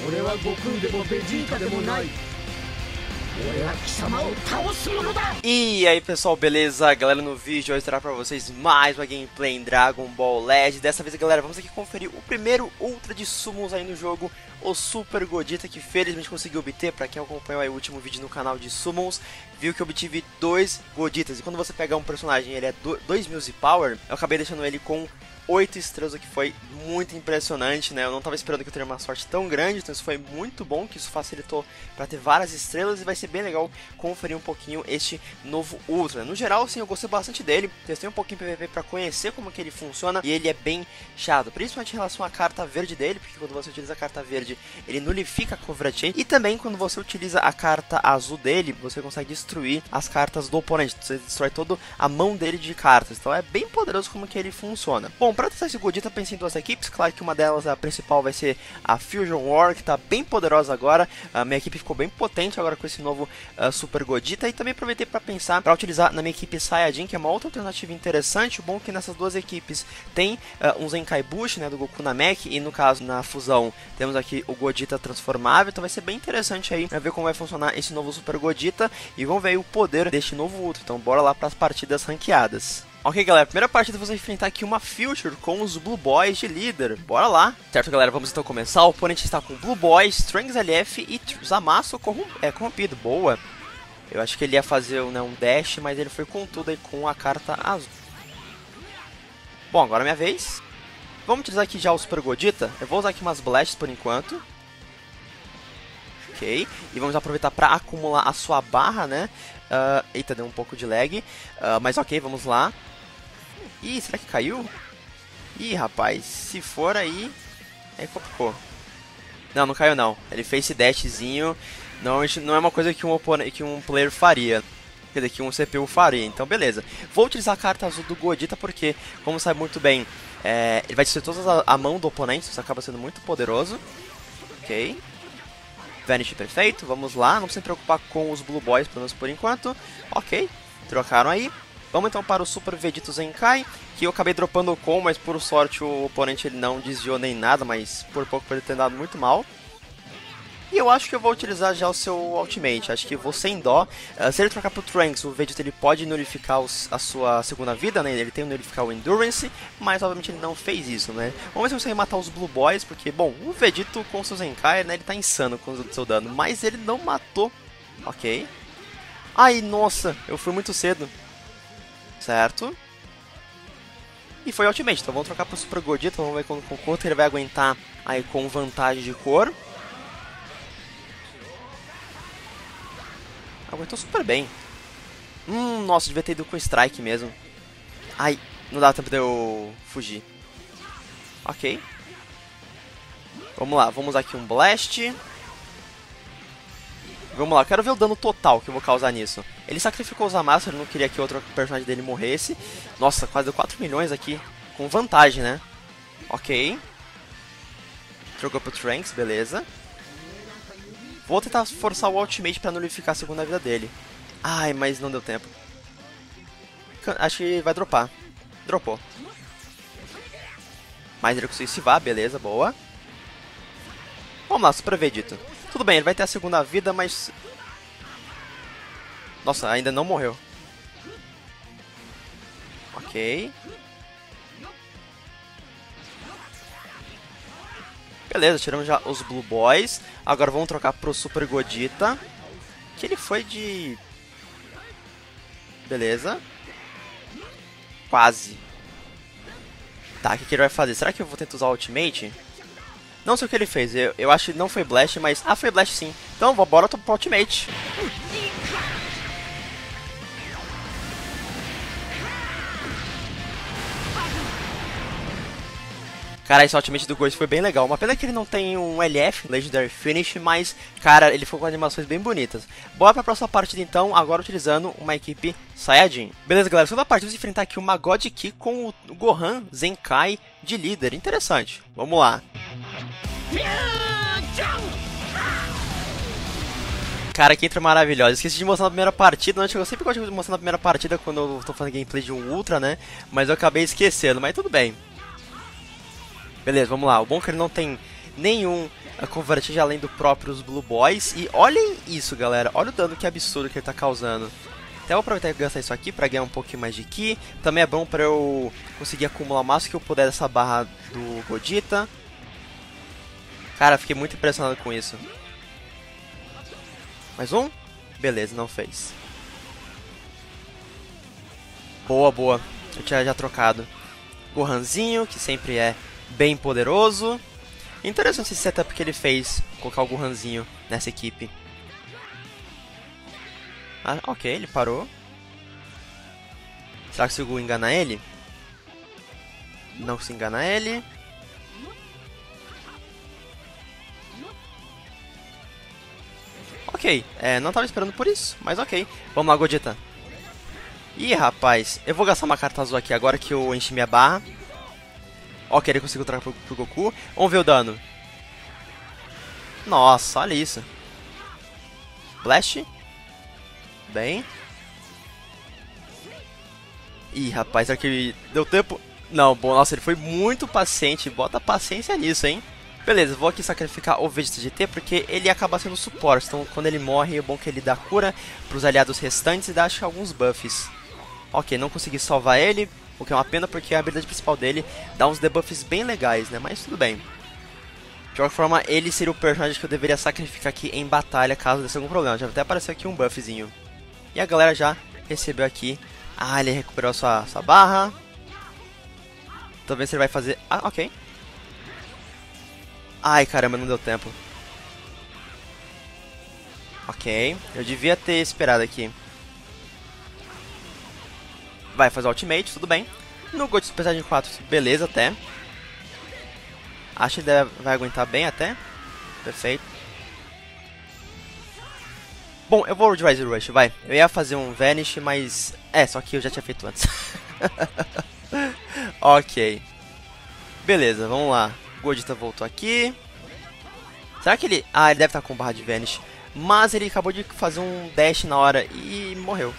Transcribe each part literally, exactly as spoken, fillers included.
俺は悟空でもベジータでもない。俺は貴様を倒すものだ。 E aí pessoal, beleza? Galera, no vídeo eu vou trazer pra vocês mais uma gameplay em Dragon Ball Legends. Dessa vez, galera, vamos aqui conferir o primeiro Ultra de Summons aí no jogo, o Super Godita, que felizmente conseguiu obter. Pra quem acompanhou aí o último vídeo no canal de Summons, viu que eu obtive dois Goditas. E quando você pegar um personagem, ele é dois mil Z Power, eu acabei deixando ele com oito estrelas, o que foi muito impressionante, né? Eu não estava esperando que eu teria uma sorte tão grande, então isso foi muito bom, que isso facilitou para ter várias estrelas, e vai ser bem legal conferir um pouquinho este novo Ultra. No geral, sim, eu gostei bastante dele, testei um pouquinho P V P para conhecer como que ele funciona, e ele é bem chato, principalmente em relação à carta verde dele, porque quando você utiliza a carta verde, ele nulifica a Cobra Chain, e também quando você utiliza a carta azul dele, você consegue destruir as cartas do oponente, você destrói toda a mão dele de cartas, então é bem poderoso como que ele funciona. Bom, para testar esse Godita, pensei em duas equipes. Claro que uma delas, a principal, vai ser a Fusion War, que está bem poderosa agora. A minha equipe ficou bem potente agora com esse novo uh, Super Godita. E também aproveitei para pensar, para utilizar na minha equipe Saiyajin, que é uma outra alternativa interessante. O bom é que nessas duas equipes tem uh, um Zenkai Bushi, né, do Goku na Mech. E no caso, na fusão, temos aqui o Godita transformável. Então vai ser bem interessante aí para ver como vai funcionar esse novo Super Godita. E vamos ver aí o poder deste novo Ultra. Então bora lá para as partidas ranqueadas. Ok, galera, primeira partida vamos enfrentar aqui uma Future com os Blue Boys de líder. Bora lá. Certo, galera, vamos então começar. O oponente está com Blue Boys, Trunks L F e Zamasu corrom é, corrompido. Boa. Eu acho que ele ia fazer né, um dash, mas ele foi com tudo aí com a carta azul. Bom, agora é minha vez. Vamos utilizar aqui já o Super Godita. Eu vou usar aqui umas Blasts por enquanto. Ok. E vamos aproveitar para acumular a sua barra, né? Uh, eita, deu um pouco de lag. Uh, mas ok, vamos lá. Ih, será que caiu? Ih, rapaz, se for aí, aí complicou. Não, não caiu não. Ele fez esse dashzinho. Normalmente não é uma coisa que um, oponente, que um player faria. Quer dizer, que um C P U faria. Então, beleza. Vou utilizar a carta azul do Godita porque, como sabe muito bem, é, ele vai destruir toda a, a mão do oponente. Isso acaba sendo muito poderoso. Ok. Vanish perfeito, vamos lá. Não se preocupar com os Blue Boys, pelo menos por enquanto. Ok, trocaram aí. Vamos então para o Super Vegito Zenkai, que eu acabei dropando o com, mas por sorte o oponente ele não desviou nem nada, mas por pouco pode ter dado muito mal. E eu acho que eu vou utilizar já o seu Ultimate, acho que vou sem dó. Uh, se ele trocar pro Trunks, o Vegeta ele pode nulificar os, a sua segunda vida, né? Ele tem que nulificar o Endurance, mas obviamente ele não fez isso, né? Vamos ver se eu consigo matar os Blue Boys, porque, bom, o Vegeta com o seu Zenkai, né? Ele tá insano com o seu dano, mas ele não matou. Ok. Ai, nossa, eu fui muito cedo. Certo. E foi Ultimate, então vamos trocar pro Super Godita, vamos ver com, com quanto ele vai aguentar aí com vantagem de cor. Aguentou super bem. Hum, nossa, devia ter ido com Strike mesmo. Ai, não dá tempo de eu fugir. Ok. Vamos lá, vamos usar aqui um Blast. Vamos lá, quero ver o dano total que eu vou causar nisso. Ele sacrificou o Zamasu, ele não queria que outro personagem dele morresse. Nossa, quase deu quatro milhões aqui. Com vantagem, né? Ok. Trocou pro Trunks, beleza. Vou tentar forçar o Ultimate pra nulificar a segunda vida dele. Ai, mas não deu tempo. Acho que vai dropar. Dropou. Mas ele conseguiu esquivar, beleza, boa. Vamos lá, Super Vegeta. Tudo bem, ele vai ter a segunda vida, mas... Nossa, ainda não morreu. Ok. Beleza, tiramos já os Blue Boys. Agora vamos trocar pro Super Godita. Que ele foi de... Beleza. Quase. Tá, o que, que ele vai fazer? Será que eu vou tentar usar o Ultimate? Não sei o que ele fez. Eu, eu acho que não foi Blast, mas... Ah, foi Blast sim. Então, bora pro Ultimate. Cara, esse Ultimate do Ghost foi bem legal. Uma pena que ele não tem um L F, Legendary Finish, mas, cara, ele ficou com animações bem bonitas. Bora pra próxima partida então, agora utilizando uma equipe Saiyajin. Beleza, galera, segunda partida, vamos enfrentar aqui uma God Ki com o Gohan Zenkai de líder. Interessante. Vamos lá. Cara, que entra maravilhosa. Esqueci de mostrar na primeira partida. Eu sempre gosto de mostrar na primeira partida quando eu tô fazendo gameplay de um Ultra, né? Mas eu acabei esquecendo, mas tudo bem. Beleza, vamos lá. O bom é que ele não tem nenhum a convertir além do próprios Blue Boys. E olhem isso, galera. Olha o dano que absurdo que ele tá causando. Até vou aproveitar e gastar isso aqui pra ganhar um pouquinho mais de Ki. Também é bom pra eu conseguir acumular o máximo que eu puder dessa barra do Godita. Cara, fiquei muito impressionado com isso. Mais um? Beleza, não fez. Boa, boa. Eu tinha já trocado. Gohanzinho, que sempre é bem poderoso. Interessante esse setup que ele fez, colocar o Gohanzinho nessa equipe. Ah, ok, ele parou. Será que consigo enganar ele? Não consigo enganar ele. Ok, é, não tava esperando por isso, mas ok. Vamos lá, Godita. Ih, rapaz, eu vou gastar uma carta azul aqui agora que eu enchi minha barra. Ok, ele conseguiu trocar pro, pro Goku. Vamos ver o dano. Nossa, olha isso. Blast. Bem. Ih, rapaz, será que deu tempo? Não, bom, nossa, ele foi muito paciente. Bota paciência nisso, hein? Beleza, vou aqui sacrificar o Vegeta G T porque ele acaba sendo suporte. Então, quando ele morre, é bom que ele dá cura pros aliados restantes e dá, acho que, alguns buffs. Ok, não consegui salvar ele, o que é uma pena porque a habilidade principal dele dá uns debuffs bem legais, né? Mas tudo bem. De qualquer forma, ele seria o personagem que eu deveria sacrificar aqui em batalha caso desse algum problema. Já até apareceu aqui um buffzinho. E a galera já recebeu aqui. Ah, ele recuperou a sua, sua barra. Talvez ele vai fazer... Ah, ok. Ai, caramba, não deu tempo. Ok, eu devia ter esperado aqui. Vai fazer o ultimate, tudo bem. No Gold Super Saiyajin quatro, beleza até. Acho que ele vai aguentar bem até. Perfeito. Bom, eu vou Rise Rush, vai. Eu ia fazer um Vanish, mas... É, só que eu já tinha feito antes. Ok. Beleza, vamos lá. Godita voltou aqui. Será que ele... Ah, ele deve estar com barra de Vanish. Mas ele acabou de fazer um dash na hora e morreu.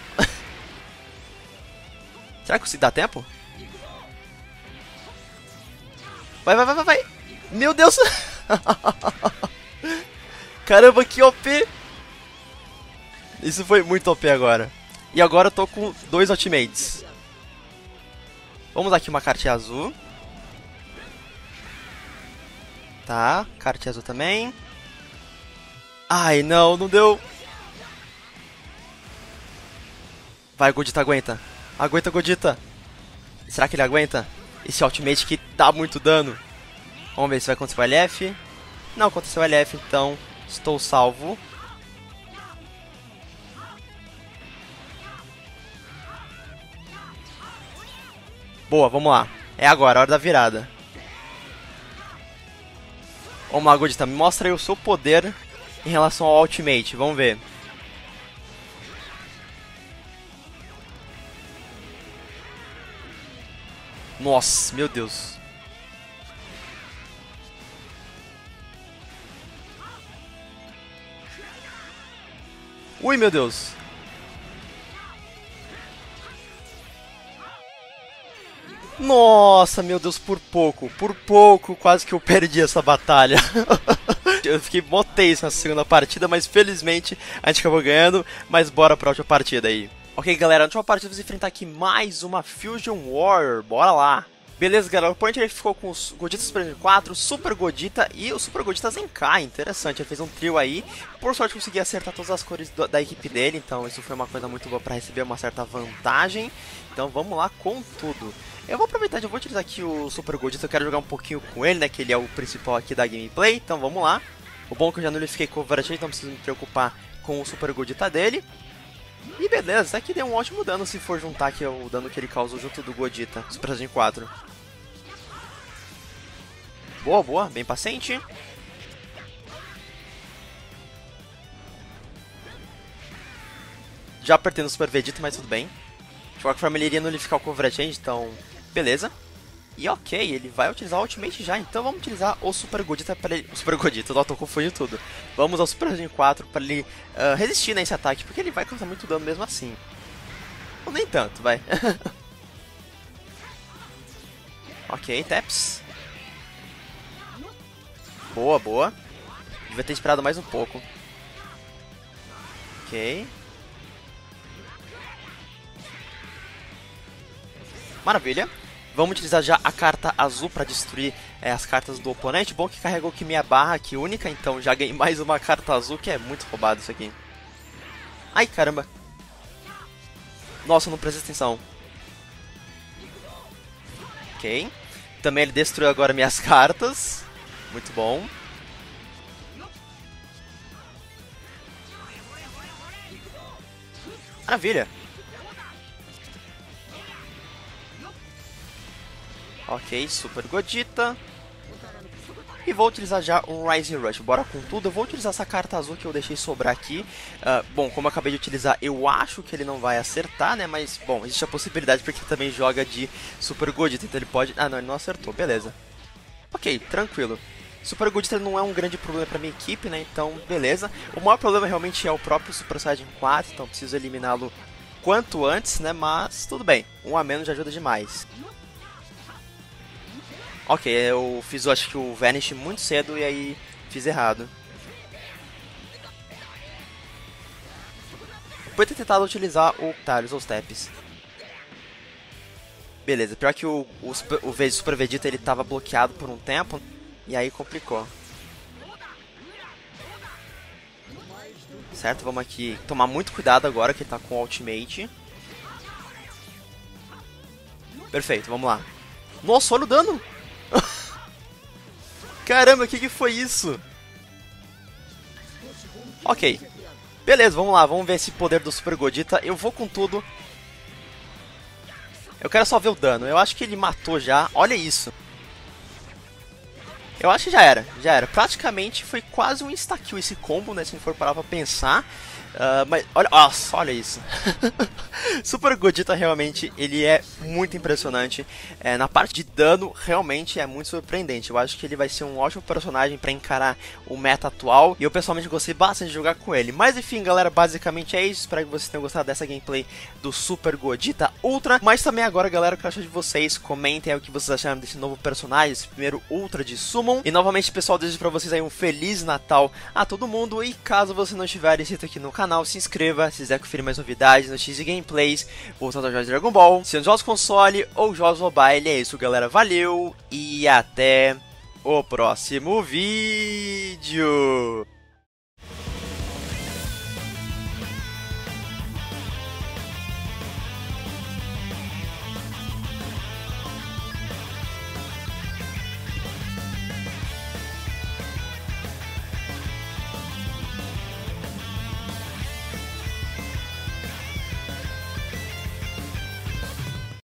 Será que dá tempo? Vai, vai, vai, vai, vai. Meu Deus. Caramba, que O P. Isso foi muito O P agora. E agora eu tô com dois ultimates. Vamos dar aqui uma cartinha azul. Tá, cartinha azul também. Ai, não, não deu. Vai, Godita, aguenta. Aguenta, Godita. Será que ele aguenta? Esse ultimate que dá muito dano. Vamos ver se vai acontecer o L F. Não aconteceu o L F, então estou salvo. Boa, vamos lá. É agora, a hora da virada. Vamos lá, Godita, me mostra aí o seu poder em relação ao ultimate. Vamos ver. Nossa, meu Deus. Ui, meu Deus. Nossa, meu Deus, por pouco. Por pouco, quase que eu perdi essa batalha. Eu fiquei mó tenso nessa segunda partida, mas felizmente a gente acabou ganhando. Mas bora pra última partida aí. Ok, galera, na última partida vamos enfrentar aqui mais uma Fusion Warrior. Bora lá. Beleza, galera, o oponente ele ficou com o Godita Super Saiyajin quatro, Super Godita e o Super Godita Zenkai. Interessante, ele fez um trio aí. Por sorte consegui acertar todas as cores do, da equipe dele, então isso foi uma coisa muito boa para receber uma certa vantagem. Então vamos lá com tudo. Eu vou aproveitar, eu vou utilizar aqui o Super Godita, eu quero jogar um pouquinho com ele, né, que ele é o principal aqui da gameplay. Então vamos lá. O bom é que eu já nulifiquei Coverage, então não preciso me preocupar com o Super Godita dele. E beleza, até que deu um ótimo dano se for juntar aqui o dano que ele causou junto do Godita, Super Saiyajin quatro. Boa, boa, bem paciente. Já apertei no Super Vegeta, mas tudo bem. De qualquer forma, ele iria nulificar o Cover Change, então beleza. E ok, ele vai utilizar o Ultimate já, então vamos utilizar o Super Godita para ele... O Super Godita, eu tô confundindo tudo. Vamos ao Super Saiyajin quatro para ele uh, resistir nesse ataque, porque ele vai causar muito dano mesmo assim. Ou nem tanto, vai. Ok, Taps. Boa, boa. Devia ter esperado mais um pouco. Ok. Maravilha. Vamos utilizar já a carta azul para destruir é, as cartas do oponente. Bom que carregou aqui minha barra aqui única, então já ganhei mais uma carta azul, que é muito roubado isso aqui. Ai, caramba. Nossa, não prestei atenção. Ok. Também ele destruiu agora minhas cartas. Muito bom. Maravilha. Ok, Super Godita. E vou utilizar já um Rising Rush. Bora com tudo. Eu vou utilizar essa carta azul que eu deixei sobrar aqui. Uh, bom, como eu acabei de utilizar, eu acho que ele não vai acertar, né? Mas, bom, existe a possibilidade porque ele também joga de Super Godita. Então ele pode... Ah, não, ele não acertou. Beleza. Ok, tranquilo. Super Godita não é um grande problema pra minha equipe, né? Então, beleza. O maior problema realmente é o próprio Super Saiyajin quatro. Então preciso eliminá-lo quanto antes, né? Mas tudo bem. Um a menos já ajuda demais. Ok, eu fiz, eu acho que o Vanish muito cedo e aí fiz errado. Podia ter tentado utilizar o Talios ou Steps. Beleza, pior que o, o, o, o Super Vegeta ele tava bloqueado por um tempo e aí complicou. Certo, vamos aqui tomar muito cuidado agora que ele tá com o Ultimate. Perfeito, vamos lá. Nossa, olha o dano! Caramba, o que que foi isso? Ok. Beleza, vamos lá, vamos ver esse poder do Super Godita. Eu vou com tudo. Eu quero só ver o dano. Eu acho que ele matou já. Olha isso. Eu acho que já era, já era. Praticamente foi quase um insta-kill esse combo, né? Se não for parar pra pensar. Uh, mas olha, nossa, olha isso. Super Godita realmente ele é muito impressionante. É, na parte de dano realmente é muito surpreendente. Eu acho que ele vai ser um ótimo personagem para encarar o meta atual. E eu pessoalmente gostei bastante de jogar com ele. Mas enfim, galera, basicamente é isso. Espero que vocês tenham gostado dessa gameplay do Super Godita Ultra. Mas também agora, galera, o que eu acho de vocês. Comentem aí o que vocês acharam desse novo personagem, esse primeiro Ultra de Summon. E novamente, pessoal, desejo para vocês aí um Feliz Natal a todo mundo. E caso você não estiver inscrito aqui no canal, se inscreva, se quiser conferir mais novidades, notícias e gameplays voltando aos jogos de Dragon Ball, sendo jogos console ou jogos mobile. É isso, galera, valeu e até o próximo vídeo!